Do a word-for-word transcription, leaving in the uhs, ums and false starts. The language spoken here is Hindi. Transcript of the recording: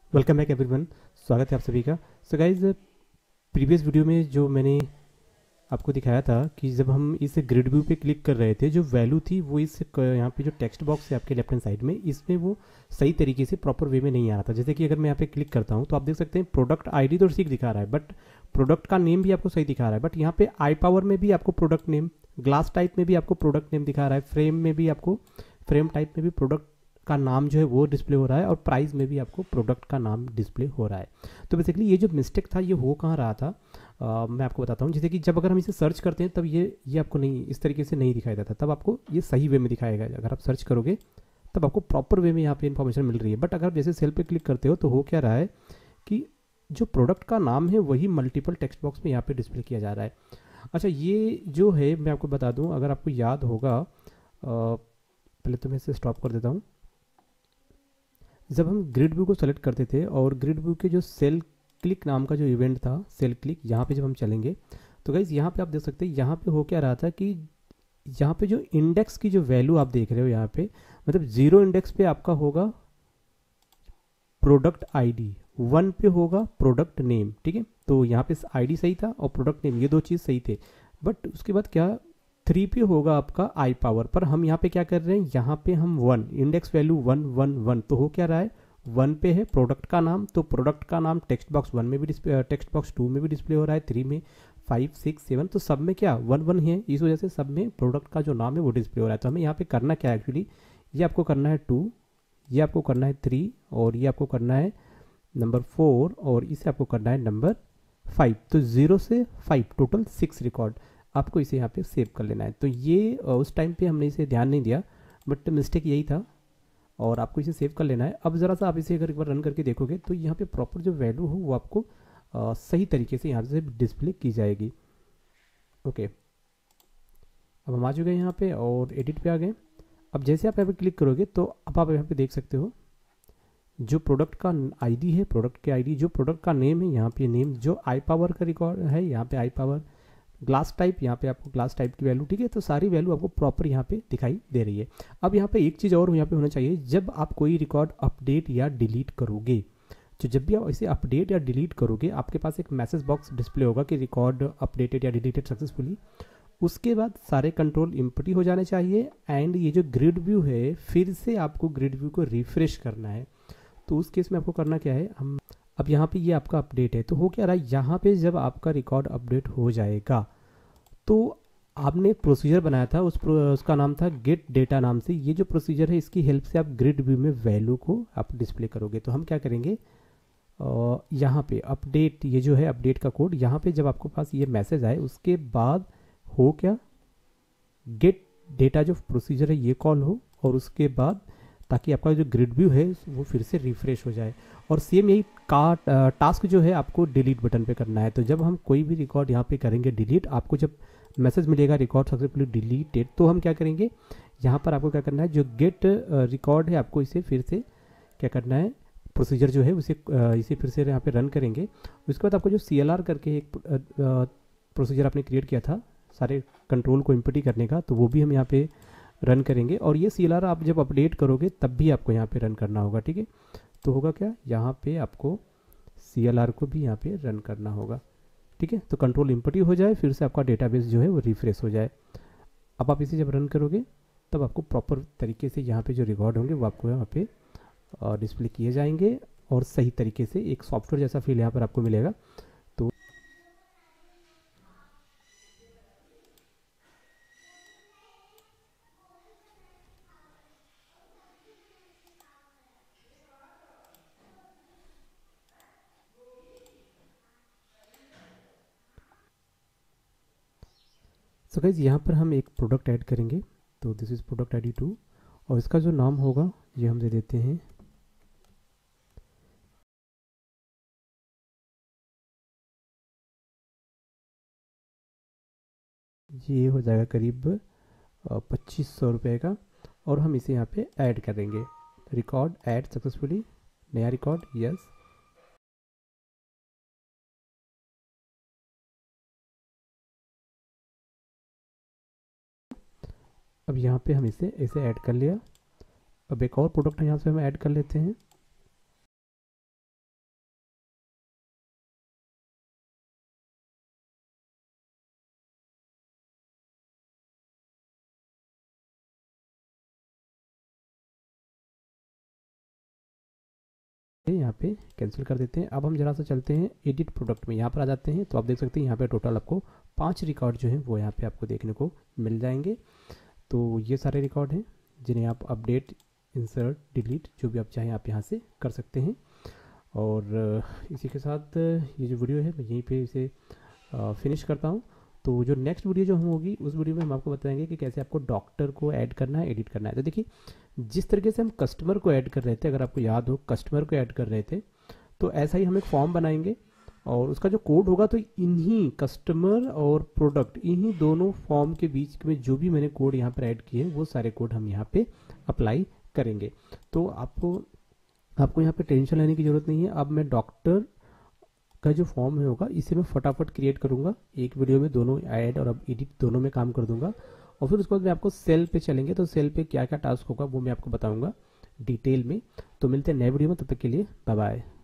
Welcome back everyone. स्वागत है आप सभी का। सो गाइज, प्रीवियस वीडियो में जो मैंने आपको दिखाया था कि जब हम इस ग्रिड व्यू पे क्लिक कर रहे थे, जो वैल्यू थी वो इस क- यहाँ पे जो टेक्स्ट बॉक्स है आपके लेफ्ट हैंड साइड में, इसमें वो सही तरीके से प्रॉपर वे में नहीं आ रहा था। जैसे कि अगर मैं यहाँ पे क्लिक करता हूँ तो आप देख सकते हैं प्रोडक्ट आईडी तो ठीक दिखा रहा है, बट प्रोडक्ट का नेम भी आपको सही दिखा रहा है। बट यहाँ पे आई पावर में भी आपको प्रोडक्ट नेम, ग्लास टाइप में भी आपको प्रोडक्ट नेम दिखा रहा है, फ्रेम में भी आपको, फ्रेम टाइप में भी प्रोडक्ट का नाम जो है वो डिस्प्ले हो रहा है, और प्राइस में भी आपको प्रोडक्ट का नाम डिस्प्ले हो रहा है। तो बेसिकली ये जो मिस्टेक था ये हो कहाँ रहा था, आ, मैं आपको बताता हूँ। जैसे कि जब अगर हम इसे सर्च करते हैं तब ये ये आपको नहीं, इस तरीके से नहीं दिखाई देता, तब आपको ये सही वे में दिखाएगा। अगर आप सर्च करोगे तब आपको प्रॉपर वे में यहाँ पे इन्फॉर्मेशन मिल रही है। बट अगर आप जैसे सेल पे क्लिक करते हो तो हो क्या रहा है कि जो प्रोडक्ट का नाम है वही मल्टीपल टेक्स्ट बॉक्स में यहाँ पे डिस्प्ले किया जा रहा है। अच्छा, ये जो है मैं आपको बता दूँ, अगर आपको याद होगा, आ, पहले तो मैं इसे स्टॉप कर देता हूँ। जब हम ग्रिड व्यू को सेलेक्ट करते थे और ग्रिड व्यू के जो सेल क्लिक नाम का जो इवेंट था, सेल क्लिक, यहाँ पे जब हम चलेंगे तो गाइज यहाँ पे आप देख सकते हैं, यहाँ पे हो क्या रहा था कि यहाँ पे जो इंडेक्स की जो वैल्यू आप देख रहे हो यहाँ पे, मतलब जीरो इंडेक्स पे आपका होगा प्रोडक्ट आईडी, वन पे होगा प्रोडक्ट नेम। ठीक है, तो यहाँ पे आईडी सही था और प्रोडक्ट नेम, ये दो चीज़ सही थे। बट उसके बाद क्या, थ्री पे होगा आपका आई पावर, पर हम यहाँ पे क्या कर रहे हैं, यहाँ पे हम one, index value one one one, तो हो क्या रहा है, वन पे है प्रोडक्ट का नाम, तो प्रोडक्ट का नाम टेक्स्ट बॉक्स वन में भी डिस्प्ले, टेक्स्ट बॉक्स टू में भी डिस्प्ले हो रहा है, थ्री में, फाइव सिक्स सेवन, तो सब में क्या वन वन है, इस वजह से सब में प्रोडक्ट का जो नाम है वो डिस्प्ले हो रहा है। तो हमें यहाँ पे करना क्या है एक्चुअली, ये आपको करना है टू, ये आपको करना है थ्री, और ये आपको करना है नंबर फोर, और इसे आपको करना है नंबर फाइव। तो जीरो से फाइव, टोटल सिक्स रिकॉर्ड आपको इसे यहाँ पे सेव कर लेना है। तो ये अ, उस टाइम पे हमने इसे ध्यान नहीं दिया, बट मिस्टेक यही था, और आपको इसे सेव कर लेना है। अब ज़रा सा आप इसे अगर एक बार रन करके देखोगे तो यहाँ पे प्रॉपर जो वैल्यू हो वो आपको अ, सही तरीके से यहाँ से डिस्प्ले की जाएगी। ओके, अब हम आ चुके हैं यहाँ पे और एडिट पे आ गए। अब जैसे आप यहाँ पे क्लिक करोगे तो अब आप यहाँ पे देख सकते हो जो प्रोडक्ट का आईडी है, प्रोडक्ट के आईडी, जो प्रोडक्ट का नेम है यहाँ पे नेम, जो आई पावर का रिकॉर्ड है यहाँ पे आई पावर, ग्लास टाइप यहाँ पे आपको ग्लास टाइप की वैल्यू, ठीक है, तो सारी वैल्यू आपको प्रॉपर यहाँ पे दिखाई दे रही है। अब यहाँ पे एक चीज़ और यहाँ पे होना चाहिए, जब आप कोई रिकॉर्ड अपडेट या डिलीट करोगे, तो जब भी आप इसे अपडेट या डिलीट करोगे आपके पास एक मैसेज बॉक्स डिस्प्ले होगा कि रिकॉर्ड अपडेटेड या डिलीटेड सक्सेसफुली। उसके बाद सारे कंट्रोल इम्पटी हो जाने चाहिए, एंड ये जो ग्रिड व्यू है फिर से आपको ग्रिड व्यू को रिफ्रेश करना है। तो उस केस में आपको करना क्या है, हम अब यहाँ पे ये आपका अपडेट है, तो हो क्या रहा है, यहाँ पे जब आपका रिकॉर्ड अपडेट हो जाएगा तो आपने एक प्रोसीजर बनाया था, उस प्रो, उसका नाम था गेट डेटा नाम से। ये जो प्रोसीजर है इसकी हेल्प से आप ग्रिड व्यू में वैल्यू को आप डिस्प्ले करोगे। तो हम क्या करेंगे, अ, यहाँ पे अपडेट, ये जो है अपडेट का कोड, यहाँ पे जब आपके पास ये मैसेज आए उसके बाद हो क्या, गेट डेटा जो प्रोसीजर है ये कॉल हो, और उसके बाद ताकि आपका जो ग्रिड व्यू है वो फिर से रिफ्रेश हो जाए। और सेम यही का टास्क जो है आपको डिलीट बटन पे करना है। तो जब हम कोई भी रिकॉर्ड यहाँ पे करेंगे डिलीट, आपको जब मैसेज मिलेगा रिकॉर्ड सक्सेसफुली डिलीटेड, तो हम क्या करेंगे, यहाँ पर आपको क्या करना है, जो गेट रिकॉर्ड है आपको इसे फिर से क्या करना है, प्रोसीजर जो है उसे अ, इसे फिर से यहाँ पे रन करेंगे। उसके बाद आपको जो सी एल आर करके एक प्रोसीजर आपने क्रिएट किया था सारे कंट्रोल को इम्पटी करने का, तो वो भी हम यहाँ पे रन करेंगे। और ये सी एल आर आप जब अपडेट करोगे तब भी आपको यहाँ पे रन करना होगा। ठीक है, तो होगा क्या, यहाँ पे आपको सी एल आर को भी यहाँ पे रन करना होगा। ठीक है, तो कंट्रोल इम्पटी हो जाए, फिर से आपका डेटाबेस जो है वो रिफ्रेश हो जाए। अब आप इसे जब रन करोगे तब आपको प्रॉपर तरीके से यहाँ पे जो रिकॉर्ड होंगे वो आपको यहाँ पे डिस्प्ले किए जाएंगे, और सही तरीके से एक सॉफ्टवेयर जैसा फील यहाँ पर आपको मिलेगा। तो सो गाइज यहाँ पर हम एक प्रोडक्ट ऐड करेंगे, तो this is product I D two, और इसका जो नाम होगा ये हम दे देते हैं ये हो जाएगा करीब पच्चीस सौ रुपये का, और हम इसे यहाँ पे ऐड करेंगे, रिकॉर्ड ऐड सक्सेसफुली, नया रिकॉर्ड, यस। अब यहाँ पे हम इसे ऐसे ऐड कर लिया। अब एक और प्रोडक्ट यहाँ से हम ऐड कर लेते हैं, यहाँ पे कैंसिल कर देते हैं। अब हम जरा सा चलते हैं एडिट प्रोडक्ट में, यहाँ पर आ जाते हैं। तो आप देख सकते हैं यहाँ पे टोटल आपको पांच रिकॉर्ड जो हैं वो यहाँ पे आपको देखने को मिल जाएंगे। तो ये सारे रिकॉर्ड हैं जिन्हें आप अपडेट, इंसर्ट, डिलीट जो भी आप चाहें आप यहाँ से कर सकते हैं। और इसी के साथ ये जो वीडियो है मैं यहीं पे इसे फिनिश करता हूँ। तो जो नेक्स्ट वीडियो जो हम होगी उस वीडियो में हम आपको बताएंगे कि कैसे आपको डॉक्टर को ऐड करना है, एडिट करना है। तो देखिए जिस तरीके से हम कस्टमर को ऐड कर रहे थे, अगर आपको याद हो कस्टमर को ऐड कर रहे थे, तो ऐसा ही हम एक फॉर्म बनाएंगे और उसका जो कोड होगा तो इन्हीं कस्टमर और प्रोडक्ट, इन्हीं दोनों फॉर्म के बीच में जो भी मैंने कोड यहाँ पर ऐड किए हैं वो सारे कोड हम यहाँ पे अप्लाई करेंगे। तो आपको आपको यहाँ पे टेंशन लेने की जरूरत नहीं है। अब मैं डॉक्टर का जो फॉर्म है होगा इसे मैं फटाफट क्रिएट करूंगा, एक वीडियो में दोनों ऐड और अब एडिट दोनों में काम कर दूंगा। और फिर उसके बाद मैं आपको सेल पे चलेंगे, तो सेल पे क्या क्या टास्क होगा वो मैं आपको बताऊंगा डिटेल में। तो मिलते हैं नए वीडियो में, तब तक के लिए बाय बाय।